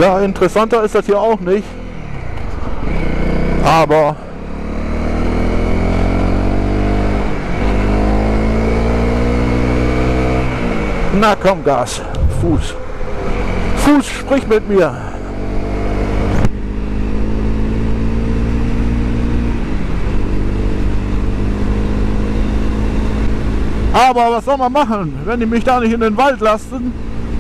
Ja, interessanter ist das hier auch nicht. Aber na komm, Gas. Fuß. Fuß, sprich mit mir. Aber was soll man machen, wenn die mich da nicht in den Wald lassen?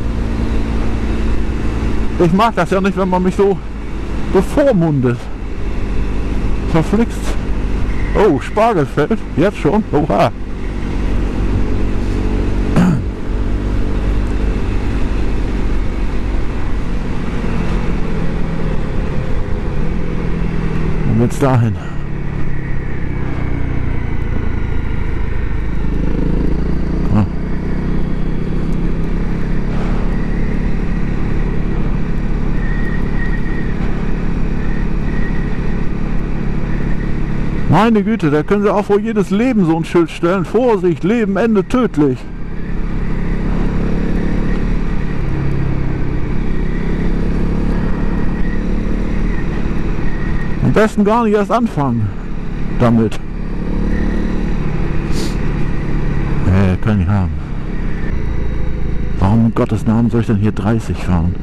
Ich mag das ja nicht, wenn man mich so bevormundet. Verflixt. Oh, Spargelfeld. Jetzt schon. Oha. Und jetzt dahin. Meine Güte, da können sie auch vor jedes Leben so ein Schild stellen. Vorsicht, Leben endet tödlich. Am besten gar nicht erst anfangen damit. Kann ich haben. Warum in Gottes Namen soll ich denn hier 30 fahren?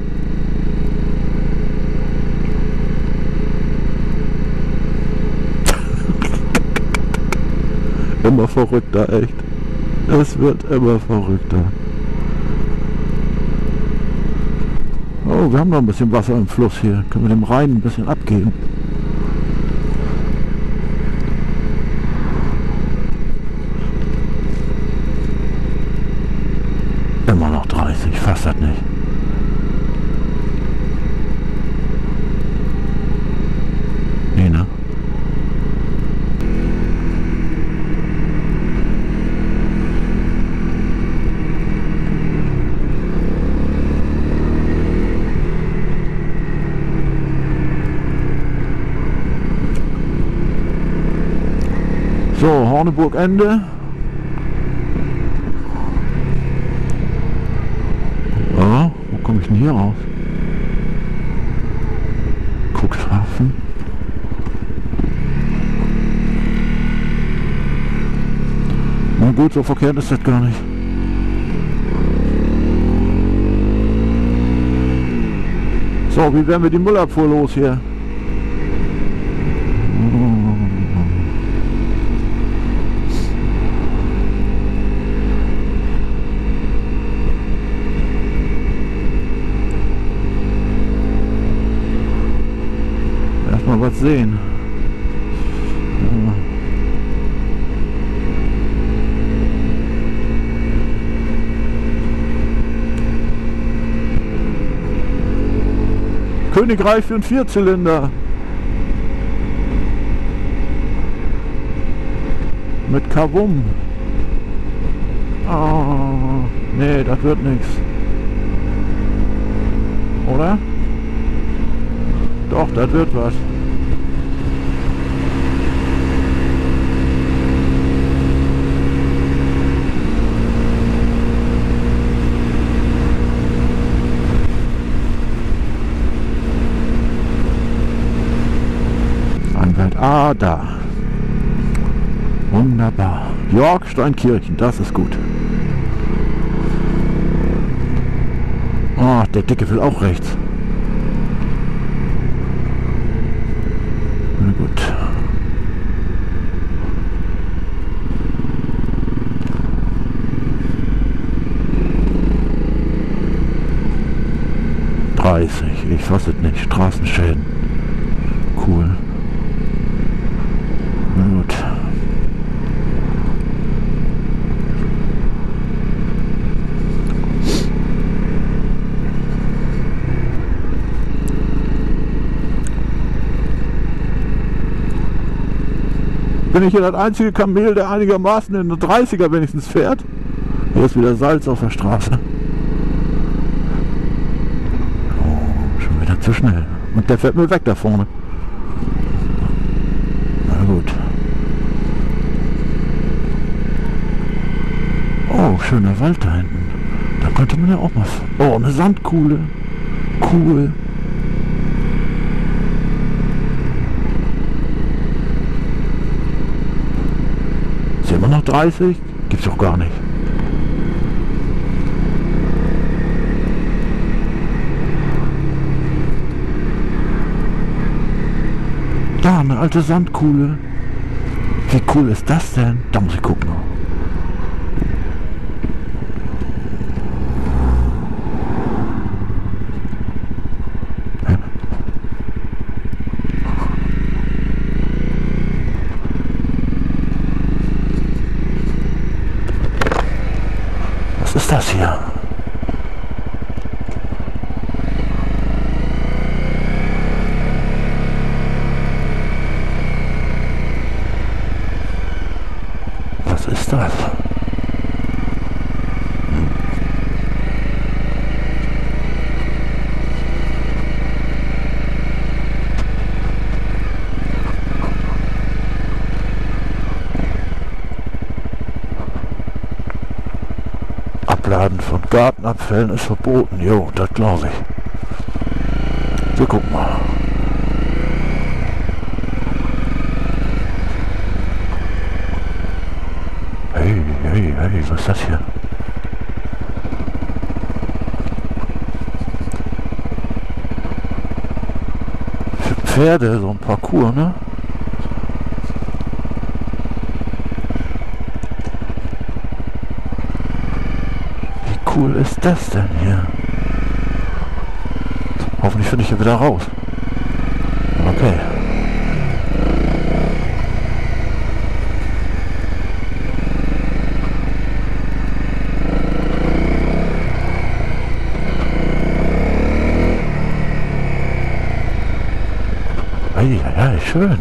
Immer verrückter, echt. Es wird immer verrückter. Oh, wir haben noch ein bisschen Wasser im Fluss hier. Können wir dem Rhein ein bisschen abgeben. Immer noch 30, fast das nicht. Nee, ne? So, Horneburg Ende. Oh, wo komme ich denn hier raus? Cuxhaven. Na gut, so verkehrt ist das gar nicht. So, wie werden wir die Müllabfuhr los hier? Mal was sehen. Ja. Königreich für einen Vierzylinder. Mit Kavum. Oh, nee, das wird nichts. Oder? Doch, das wird was. Ah, da. Wunderbar. Yorksteinkirchen, das ist gut. Oh, der Dicke will auch rechts. Na gut. Ich fasse es nicht. Straßenschäden. Cool. Na gut. Bin ich hier das einzige Kamel, der einigermaßen in der 30er wenigstens fährt? Hier ist wieder Salz auf der Straße. Oh, schon wieder zu schnell. Und der fährt mir weg da vorne. Na gut. Oh, schöner Wald da hinten. Da könnte man ja auch mal... Oh, eine Sandkuhle. Cool. 30? Gibt's doch gar nicht. Da, eine alte Sandkuhle. Wie cool ist das denn? Da muss ich gucken. Was ist das hier? Was ist das? Abladen von Gartenabfällen ist verboten. Jo, das glaube ich. Wir gucken mal. Hey, hey, hey, was ist das hier? Für Pferde, so ein Parcours, ne? Wie cool ist das denn hier? Hoffentlich finde ich hier wieder raus. Okay. Ja, schön.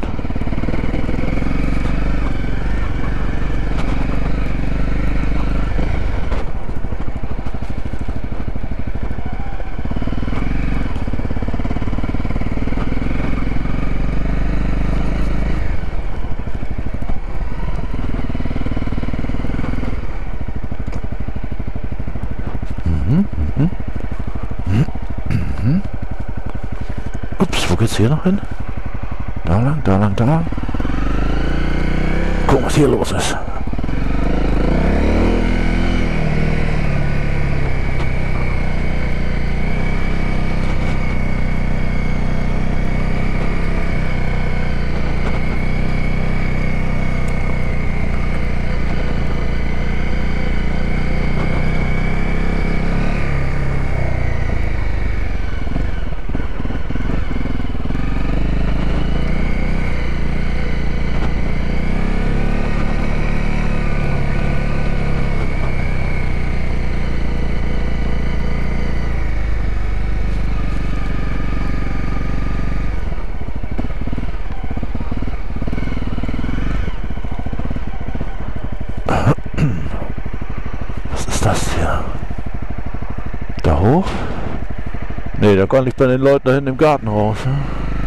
Ups, wo geht's hier noch hin? Da lang, da lang, da lang. Gucken, was hier los ist. Das hier? Da hoch? Ne, da kann ich bei den Leuten da hinten im Garten raus. Ne?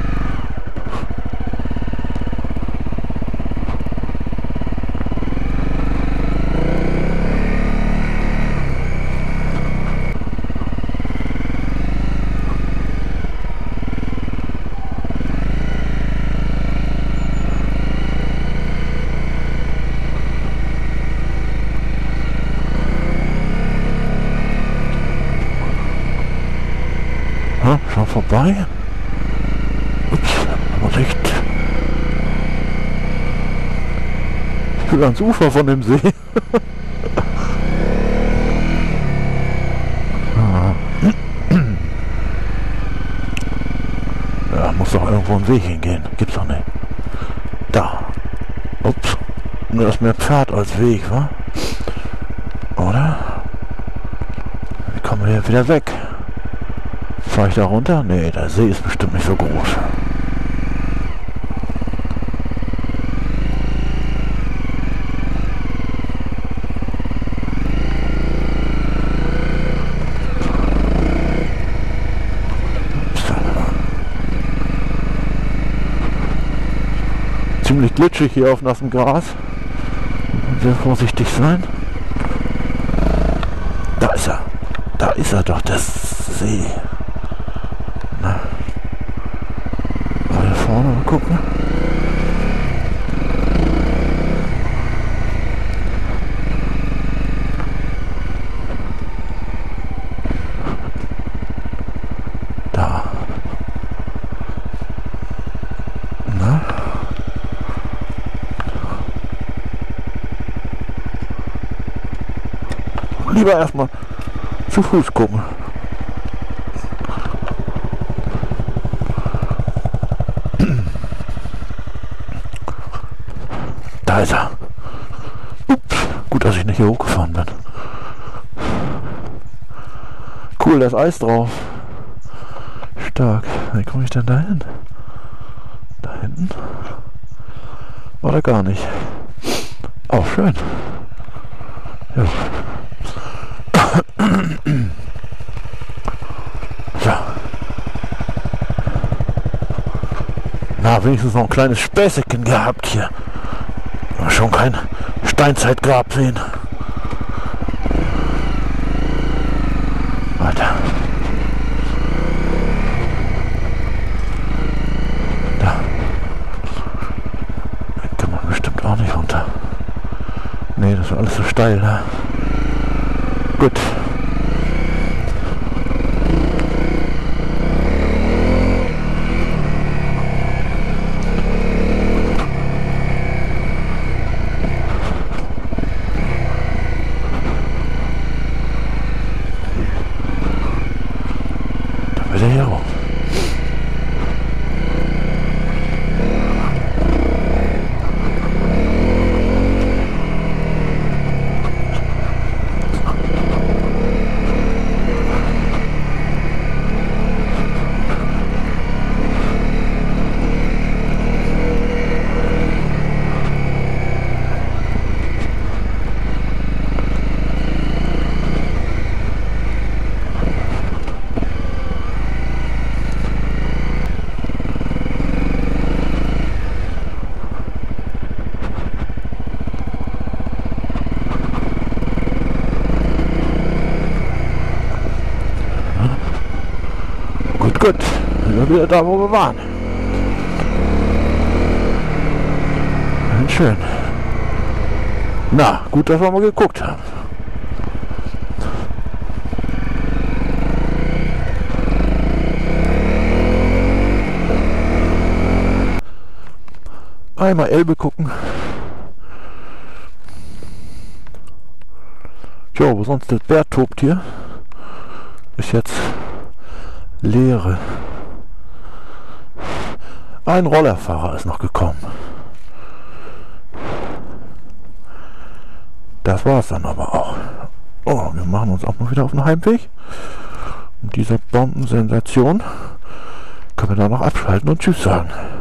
Schon vorbei? Ups, aber nicht. Ich will ans Ufer von dem See. Ja, muss doch irgendwo ein Weg hingehen. Gibt's doch nicht. Da. Ups. Nur das mehr Pfad als Weg, wa? Oder? Wie kommen wir hier wieder weg? Fahre ich da runter? Nee, der See ist bestimmt nicht so groß. Ziemlich glitschig hier auf nassem Gras. Sehr vorsichtig sein. Da ist er. Da ist er doch, der See. Na. Mal hier vorne mal gucken. lieber erstmal zu Fuß gucken. Da ist er. Ups, gut, dass ich nicht hier hochgefahren bin. Cool, da ist Eis drauf. Stark. Wie komme ich denn da hin? Da hinten? Oder gar nicht? Oh, schön. Ja. Ja. Na, wenigstens noch ein kleines Späßchen gehabt hier. Schon kein Steinzeitgrab sehen. Alter. Da. Da kann man bestimmt auch nicht runter. Nee, das ist alles so steil, ne? Gut. Da wird er hier rum. Gut, sind wir wieder da, wo wir waren. Schön. Na, gut, dass wir mal geguckt haben. Einmal Elbe gucken. Tja, wo sonst das Bär tobt hier, ist jetzt Leere. Ein Rollerfahrer ist noch gekommen. Das war's dann aber auch. Oh, wir machen uns auch mal wieder auf den Heimweg. Und dieser Bombensensation können wir da noch abschalten und Tschüss sagen.